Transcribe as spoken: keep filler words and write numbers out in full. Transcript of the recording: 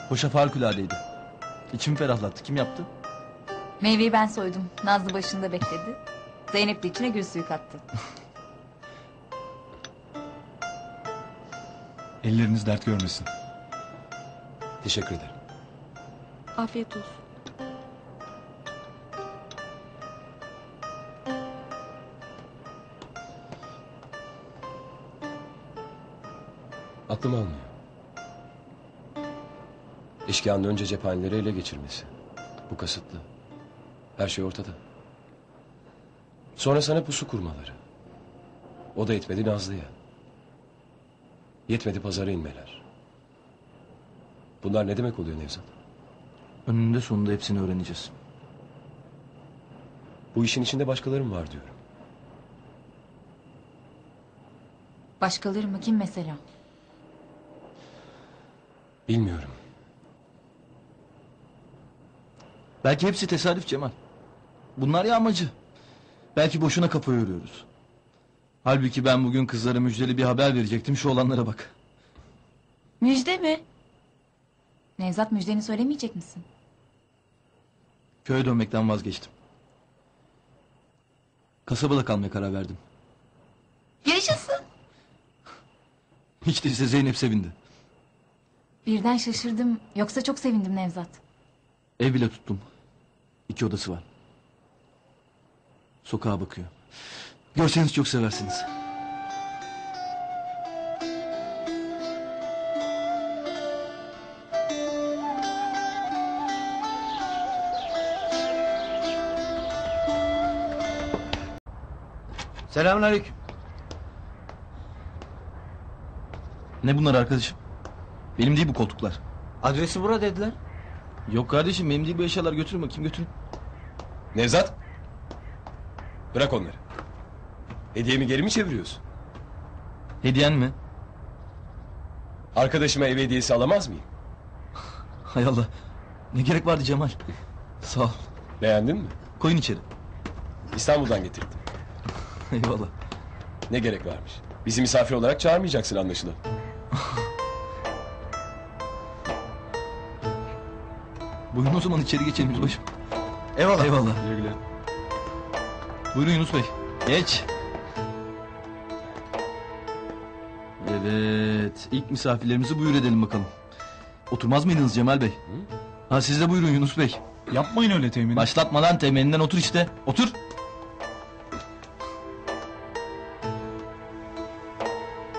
Hoşaf harikuladeydi. İçimi ferahlattı. Kim yaptı? Meyveyi ben soydum. Nazlı başında bekledi. Zeynep de içine gül suyu kattı. Elleriniz dert görmesin. Teşekkür ederim. Afiyet olsun. Aklım almıyor. Eşkıyanın önce cephaneleri ele geçirmesi. Bu kasıtlı. Her şey ortada. Sonra sana pusu kurmaları. O da yetmedi Nazlı'ya. Yetmedi pazara inmeler. Bunlar ne demek oluyor Nevzat? Önünde sonunda hepsini öğreneceğiz. Bu işin içinde başkalarım var diyorum. Başkaları mı? Kim mesela? Bilmiyorum. Belki hepsi tesadüf Cemal. Bunlar yağmacı. Belki boşuna kafa yoruyoruz. Halbuki ben bugün kızlara müjdeli bir haber verecektim. Şu olanlara bak. Müjde mi? Nevzat, müjdeni söylemeyecek misin? Köye dönmekten vazgeçtim. Kasabada kalmaya karar verdim. Yaşasın. Hiç değilse Zeynep sevindi. Birden şaşırdım. Yoksa çok sevindim Nevzat. Ev bile tuttum. İki odası var. Sokağa bakıyor. Görseniz çok seversiniz. Selamünaleyküm. Ne bunlar arkadaşım? Benim değil bu koltuklar. Adresi bura dediler. Yok kardeşim, benim değil bu eşyalar. Götürün bakayım, götürün. Nevzat! Bırak onları. Hediyemi geri mi çeviriyorsun? Hediyen mi? Arkadaşıma ev hediyesi alamaz mıyım? Hay Allah. Ne gerek vardı Cemal? Sağ ol. Beğendin mi? Koyun içeri. İstanbul'dan getirdim. Eyvallah. Ne gerek varmış? Bizi misafir olarak çağırmayacaksın anlaşılan. Buyurun o zaman içeri geçelim yüzbaşım. Eyvallah. Eyvallah. Güle güle. Buyurun Yunus Bey. Geç. Evet. İlk misafirlerimizi buyur edelim bakalım. Oturmaz mıydınız Cemal Bey? Ha siz de buyurun Yunus Bey. Yapmayın öyle temin. Başlatma lan temelinden, otur işte. Otur.